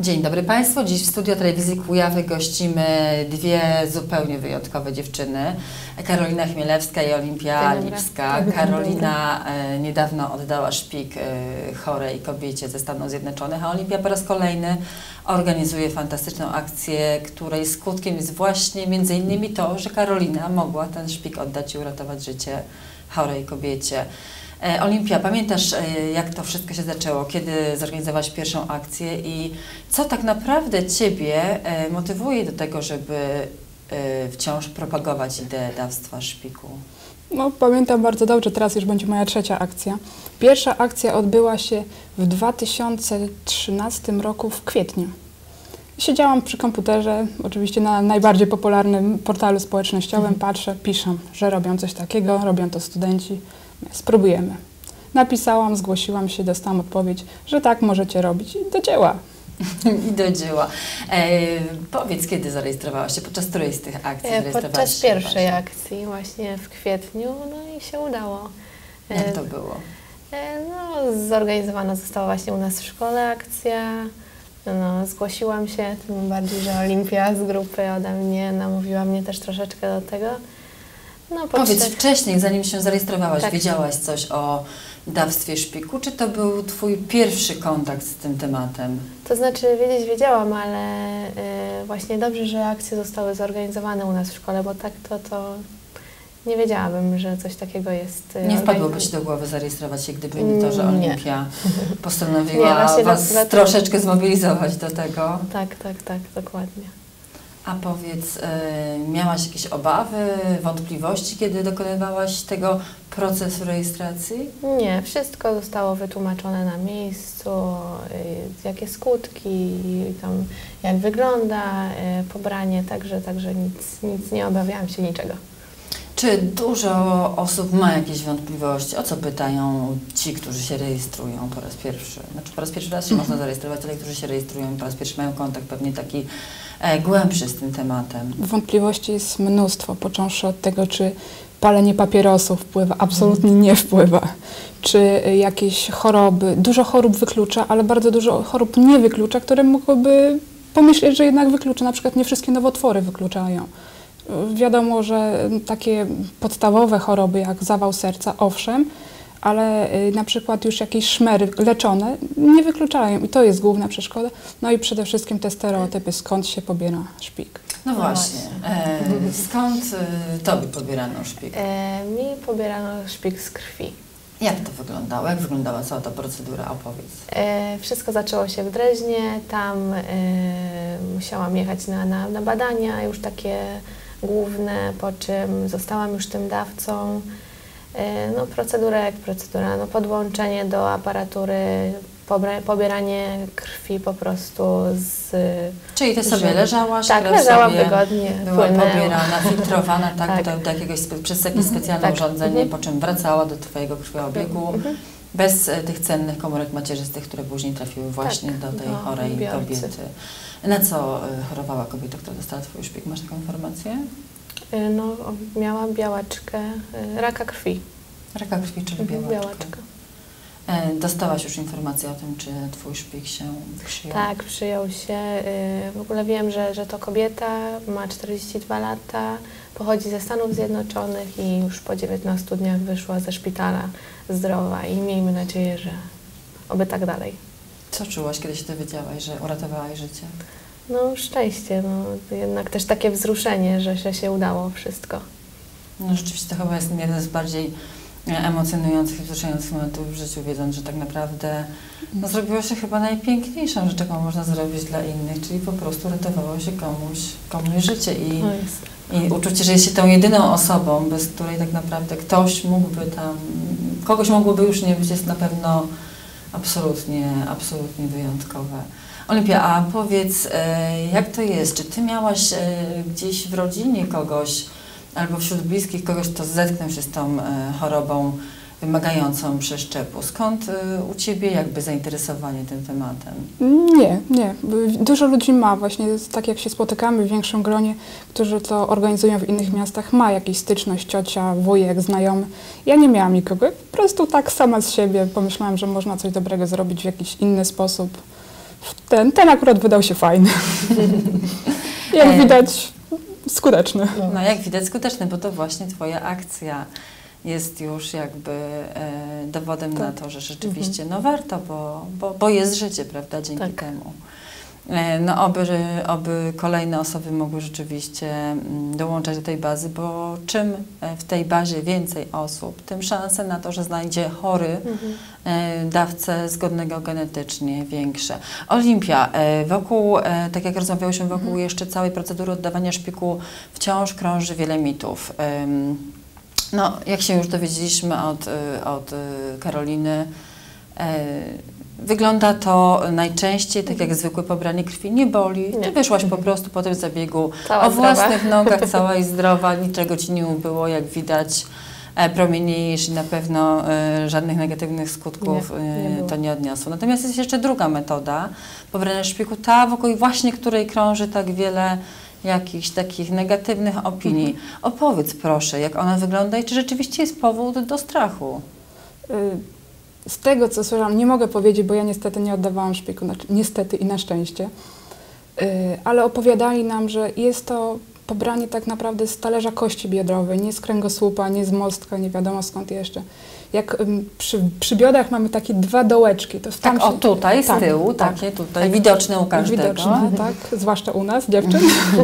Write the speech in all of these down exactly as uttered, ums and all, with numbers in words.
Dzień dobry Państwu. Dziś w studio telewizji Kujawy gościmy dwie zupełnie wyjątkowe dziewczyny. Karolina Chmielewska i Olimpia Lipska. Karolina e, niedawno oddała szpik e, chorej kobiecie ze Stanów Zjednoczonych, a Olimpia po raz kolejny organizuje fantastyczną akcję, której skutkiem jest właśnie między innymi to, że Karolina mogła ten szpik oddać i uratować życie chorej kobiecie. E, Olimpia, pamiętasz, e, jak to wszystko się zaczęło, kiedy zorganizowałaś pierwszą akcję i co tak naprawdę Ciebie e, motywuje do tego, żeby e, wciąż propagować ideę dawstwa szpiku? No, pamiętam bardzo dobrze, teraz już będzie moja trzecia akcja. Pierwsza akcja odbyła się w dwa tysiące trzynastym roku w kwietniu. Siedziałam przy komputerze, oczywiście na najbardziej popularnym portalu społecznościowym, mhm. patrzę, piszę, że robią coś takiego, robią to studenci. Spróbujemy. Napisałam, zgłosiłam się, dostałam odpowiedź, że tak możecie robić i do dzieła. I do dzieła. E, powiedz, kiedy zarejestrowałaś się? Podczas której z tych akcji e, zarejestrowałaś Podczas się pierwszej właśnie? akcji, właśnie w kwietniu, no i się udało. E, Jak to było? E, no, zorganizowana została właśnie u nas w szkole akcja. No, zgłosiłam się, tym bardziej, że Olimpia z grupy ode mnie namówiła mnie też troszeczkę do tego. No, Powiedz, wcześniej, zanim się zarejestrowałaś, tak. wiedziałaś coś o dawstwie szpiku, czy to był Twój pierwszy kontakt z tym tematem? To znaczy, wiedzieć wiedziałam, ale y, właśnie dobrze, że akcje zostały zorganizowane u nas w szkole, bo tak to, to nie wiedziałabym, że coś takiego jest. Y, nie wpadłoby Ci do głowy zarejestrować się, gdyby nie to, że Olimpia nie. postanowiła nie, Was do, do troszeczkę tego. zmobilizować do tego? Tak, tak, tak, dokładnie. A powiedz, y, miałaś jakieś obawy, wątpliwości, kiedy dokonywałaś tego procesu rejestracji? Nie, wszystko zostało wytłumaczone na miejscu, y, jakie skutki, tam, jak wygląda y, pobranie, także, także nic, nic, nie obawiałam się niczego. Czy dużo osób ma jakieś wątpliwości? O co pytają ci, którzy się rejestrują po raz pierwszy? Znaczy po raz pierwszy raz się mm. można zarejestrować, ale którzy się rejestrują po raz pierwszy mają kontakt pewnie taki e, głębszy z tym tematem. Wątpliwości jest mnóstwo, począwszy od tego, czy palenie papierosów wpływa, absolutnie mm. nie wpływa. Czy jakieś choroby, dużo chorób wyklucza, ale bardzo dużo chorób nie wyklucza, które mogłyby pomyśleć, że jednak wyklucza. Na przykład nie wszystkie nowotwory wykluczają. Wiadomo, że takie podstawowe choroby jak zawał serca, owszem, ale na przykład już jakieś szmery leczone nie wykluczają i to jest główna przeszkoda. No i przede wszystkim te stereotypy, skąd się pobiera szpik. No właśnie, e, skąd e, Tobie pobierano szpik? E, mi pobierano szpik z krwi. Jak to wyglądało? Jak wyglądała cała ta procedura? Opowiedz. E, wszystko zaczęło się w Dreźnie, tam e, musiałam jechać na, na, na badania już takie główne, po czym zostałam już tym dawcą. No, procedura jak procedura, no, podłączenie do aparatury, pobieranie krwi po prostu z... Czyli Ty sobie leżałaś, tak, leżałam sobie wygodnie, była płynęła. pobierana, filtrowana tak, tak. Do, do jakiegoś, przez jakieś specjalne tak. urządzenie, mhm. po czym wracała do Twojego krwiobiegu, mhm. bez e, tych cennych komórek macierzystych, które później trafiły właśnie tak, do tej do chorej biorcy. kobiety. Na co e, chorowała kobieta, która dostała Twój szpik? Masz taką informację? No, miała białaczkę, raka krwi. Raka krwi, czyli mhm, białaczkę. białaczka. E, dostałaś już informację o tym, czy Twój szpik się przyjął? Tak, przyjął się. W ogóle wiem, że, że to kobieta, ma czterdzieści dwa lata, pochodzi ze Stanów Zjednoczonych i już po dziewiętnastu dniach wyszła ze szpitala zdrowa i miejmy nadzieję, że oby tak dalej. Co czułaś, kiedy się dowiedziałaś, że uratowałaś życie? No szczęście, no, jednak też takie wzruszenie, że, że się udało wszystko. No rzeczywiście to chyba jest jeden z bardziej emocjonujących i wzruszających momentów w życiu, wiedząc, że tak naprawdę no, zrobiło się chyba najpiękniejszą rzecz, jaką można zrobić dla innych, czyli po prostu ratowało się komuś, komuś życie i, i uczucie, że jest się tą jedyną osobą, bez której tak naprawdę ktoś mógłby tam, kogoś mogłoby już nie być, jest na pewno absolutnie, absolutnie wyjątkowe. Olimpia, a powiedz, jak to jest? Czy Ty miałaś gdzieś w rodzinie kogoś, albo wśród bliskich kogoś, kto zetknął się z tą chorobą wymagającą przeszczepu? Skąd u Ciebie jakby zainteresowanie tym tematem? Nie, nie. Dużo ludzi ma właśnie, tak jak się spotykamy w większym gronie, którzy to organizują w innych miastach, ma jakąś styczność, ciocia, wujek, znajomy. Ja nie miałam nikogo, po prostu tak sama z siebie pomyślałam, że można coś dobrego zrobić w jakiś inny sposób. Ten, ten akurat wydał się fajny. Jak E. widać, skuteczny. No jak widać skuteczny, bo to właśnie Twoja akcja jest już jakby e, dowodem Tak. na to, że rzeczywiście no warto, bo, bo, bo jest życie, prawda, dzięki Tak. temu. E, no oby, oby kolejne osoby mogły rzeczywiście mm, dołączać do tej bazy, bo czym e, w tej bazie więcej osób, tym szanse na to, że znajdzie chory Mhm. e, dawcę zgodnego genetycznie większe. Olimpia, e, wokół, e, tak jak rozmawiałyśmy, wokół Mhm. jeszcze całej procedury oddawania szpiku wciąż krąży wiele mitów. Ym, No, jak się już dowiedzieliśmy od, y, od y, Karoliny, y, wygląda to najczęściej tak jak zwykłe pobranie krwi, nie boli. Ty Nie. wyszłaś po prostu po tym zabiegu Cała o zdrowa. własnych nogach, cała i zdrowa, niczego ci nie ubyło, jak widać. E, promieniejesz i na pewno e, żadnych negatywnych skutków Nie, nie e, było. to nie odniosło. Natomiast jest jeszcze druga metoda pobrania szpiku, ta wokół właśnie której krąży tak wiele jakichś takich negatywnych opinii. Mhm. Opowiedz proszę, jak ona wygląda i czy rzeczywiście jest powód do strachu? Y, Z tego, co słyszałam, nie mogę powiedzieć, bo ja niestety nie oddawałam szpiku, znaczy, niestety i na szczęście, y, ale opowiadali nam, że jest to pobranie tak naprawdę z talerza kości biodrowej, nie z kręgosłupa, nie z mostka, nie wiadomo skąd jeszcze. Jak ym, przy, przy biodrach mamy takie dwa dołeczki. To Tak, tam o się- tutaj, z tak, tyłu, tak. takie tutaj, widoczne u każdego. Widoczne, tak, zwłaszcza u nas, dziewczyn.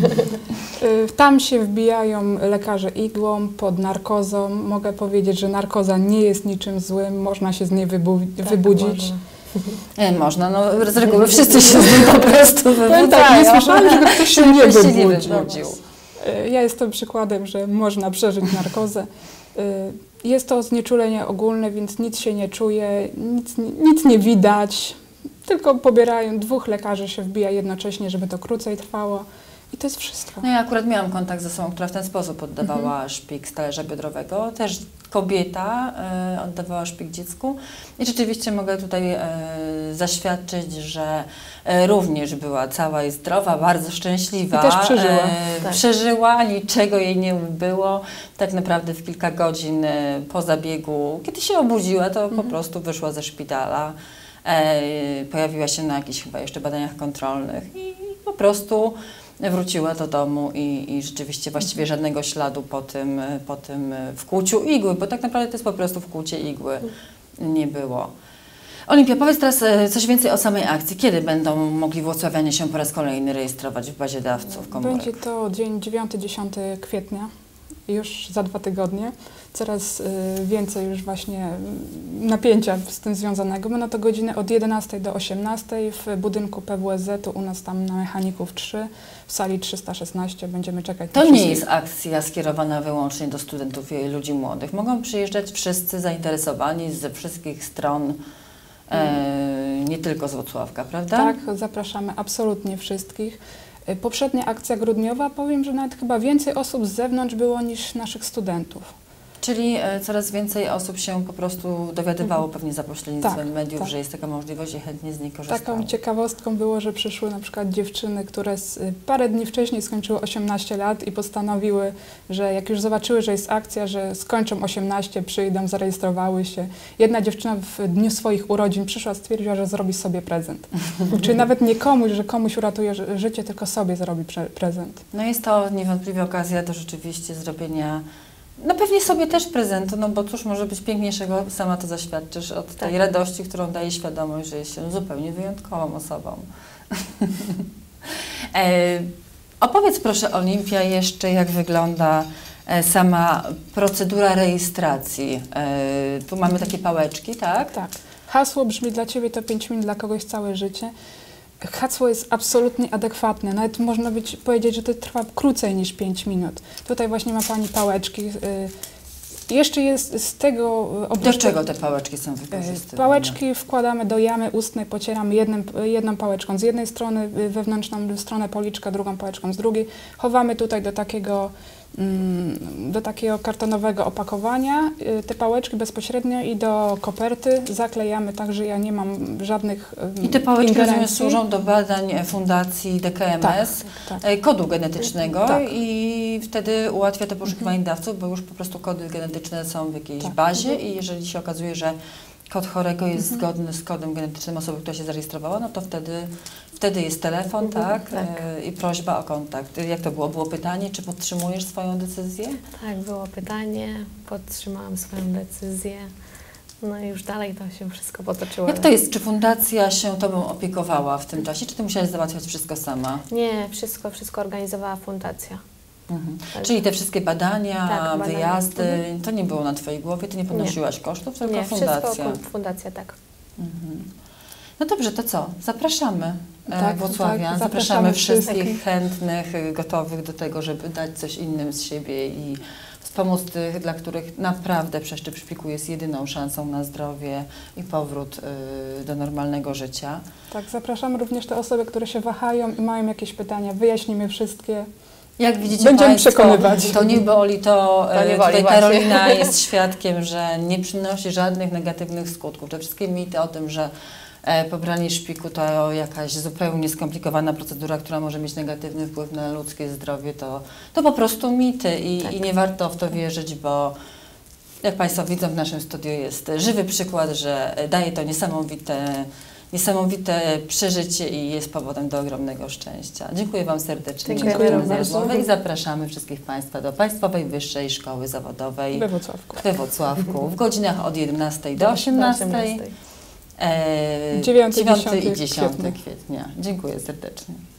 Y, Tam się wbijają lekarze igłą, pod narkozą. Mogę powiedzieć, że narkoza nie jest niczym złym, można się z niej wybu Tak, wybudzić. można. Nie, można, no z reguły wszyscy się z nim po prostu Powiem tak, wybudzają. nie słyszałam, żeby ktoś się nie Żeby się nie wybudził. wybudził. Y, Ja jestem przykładem, że można przeżyć narkozę. Y, Jest to znieczulenie ogólne, więc nic się nie czuje, nic, nic nie widać. Tylko pobierają, dwóch lekarzy się wbija jednocześnie, żeby to krócej trwało. I to jest wszystko. No ja akurat miałam kontakt z osobą, która w ten sposób oddawała Mhm. szpik z talerza biodrowego. Też kobieta e, oddawała szpik dziecku. I rzeczywiście mogę tutaj e, zaświadczyć, że e, również była cała i zdrowa, bardzo szczęśliwa. I też przeżyła. E, Tak. Przeżyła, niczego jej nie było. Tak naprawdę w kilka godzin e, po zabiegu, kiedy się obudziła, to Mhm. po prostu wyszła ze szpitala. E, pojawiła się na jakichś chyba jeszcze badaniach kontrolnych i po prostu wróciła do domu i, i rzeczywiście właściwie żadnego śladu po tym, po tym wkłuciu igły, bo tak naprawdę to jest po prostu wkłucie igły, nie było. Olimpia, powiedz teraz e, coś więcej o samej akcji. Kiedy będą mogli włocławianie się po raz kolejny rejestrować w bazie dawców komórek? Będzie to dzień dziewiąty dziesiąty kwietnia, już za dwa tygodnie. Coraz y, więcej już właśnie y, napięcia z tym związanego. Będą to godziny od jedenastej do osiemnastej w budynku P W S Z-u, u nas tam na Mechaników trzy, w sali trzysta szesnaście. Będziemy czekać na To nie wszystkich. jest akcja skierowana wyłącznie do studentów i ludzi młodych. Mogą przyjeżdżać wszyscy zainteresowani ze wszystkich stron, e, nie tylko z Włocławka, prawda? Tak, zapraszamy absolutnie wszystkich. Y, Poprzednia akcja grudniowa, powiem, że nawet chyba więcej osób z zewnątrz było niż naszych studentów. Czyli e, coraz więcej osób się po prostu dowiadywało pewnie za pośrednictwem Tak, mediów, tak. że jest taka możliwość i chętnie z niej korzystało. Taką ciekawostką było, że przyszły na przykład dziewczyny, które z, y, parę dni wcześniej skończyły osiemnaście lat i postanowiły, że jak już zobaczyły, że jest akcja, że skończą osiemnaście, przyjdą, zarejestrowały się. Jedna dziewczyna w dniu swoich urodzin przyszła, stwierdziła, że zrobi sobie prezent. Czyli nawet nie komuś, że komuś uratuje ży- życie, tylko sobie zrobi pre prezent. No jest to niewątpliwie okazja do rzeczywiście zrobienia, no pewnie sobie też prezentu, no bo cóż może być piękniejszego, sama to zaświadczysz, od tej Tak. radości, którą daje świadomość, że jest się zupełnie wyjątkową osobą. e, opowiedz proszę Olimpia jeszcze, jak wygląda e, sama procedura rejestracji. E, tu mamy takie pałeczki, tak? Tak. Hasło brzmi dla Ciebie to pięć minut, dla kogoś całe życie. Hasło jest absolutnie adekwatne. Nawet można być, powiedzieć, że to trwa krócej niż pięć minut. Tutaj właśnie ma Pani pałeczki. y, Jeszcze jest z tego... y, Do oprócz czego te- te pałeczki są y, wykorzystywane? Pałeczki wkładamy do jamy ustnej, pocieramy jednym, jedną pałeczką z jednej strony, y, wewnętrzną stronę policzka, drugą pałeczką z drugiej. Chowamy tutaj do takiego, mm, do takiego kartonowego opakowania y, te pałeczki bezpośrednio i do koperty zaklejamy tak, że ja nie mam żadnych y, I te pałeczki rozumiem, ingerencji. służą do badań e, Fundacji D K M S, Tak, e, kodu genetycznego Tak. i wtedy ułatwia to poszukiwanie dawców, bo już po prostu kody genetyczne są w jakiejś Tak. bazie i jeżeli się okazuje, że kod chorego jest Mhm. zgodny z kodem genetycznym osoby, która się zarejestrowała, no to wtedy, wtedy jest telefon, Mhm, tak? tak. E, I prośba o kontakt. Jak to było? Było pytanie, czy podtrzymujesz swoją decyzję? Tak, było pytanie, podtrzymałam swoją decyzję. No i już dalej to się wszystko potoczyło. Jak to jest? Czy fundacja się tobą opiekowała w tym czasie, czy ty musiałaś załatwiać wszystko sama? Nie, wszystko, wszystko organizowała fundacja. Mhm. Tak. Czyli te wszystkie badania, Tak, badania. wyjazdy, Mhm. to nie było na twojej głowie, ty nie ponosiłaś kosztów, tylko Nie, fundacja. wszystko fundacja, tak. Mhm. No dobrze, to co? Zapraszamy e, Tak, Włocławian, tak, zapraszamy zapraszamy wszystkich wszystkich. chętnych, y, gotowych do tego, żeby dać coś innym z siebie i wspomóc tych, dla których naprawdę przeszczep szpiku jest jedyną szansą na zdrowie i powrót y, do normalnego życia. Tak, zapraszamy również te osoby, które się wahają i mają jakieś pytania. Wyjaśnimy wszystkie. Jak widzicie Będziemy Państwo, przekonywać. to nie boli, to, To nie e, boli tutaj właśnie. Karolina jest świadkiem, że nie przynosi żadnych negatywnych skutków. Te wszystkie mity o tym, że e, pobranie szpiku to jakaś zupełnie skomplikowana procedura, która może mieć negatywny wpływ na ludzkie zdrowie, to, to po prostu mity i, Tak. i nie warto w to wierzyć, bo jak Państwo widzą, w naszym studiu jest żywy przykład, że daje to niesamowite Niesamowite przeżycie i jest powodem do ogromnego szczęścia. Dziękuję Wam serdecznie Dziękuję za bardzo. rozmowę i zapraszamy wszystkich Państwa do Państwowej Wyższej Szkoły Zawodowej We Włocławku. we Włocławku w godzinach od jedenastej do Do osiemnastej, osiemnastej. e, dziewiąty, dziewiąty i dziesiąty dziesiąty kwietnia. kwietnia. Dziękuję serdecznie.